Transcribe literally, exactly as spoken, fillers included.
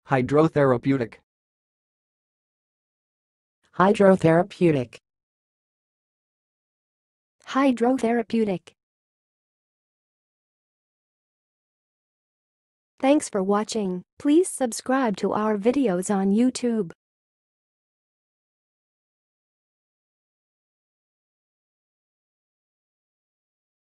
Hydrotherapeutic. hydrotherapeutic, hydrotherapeutic. Thanks for watching. Please subscribe to our videos on YouTube.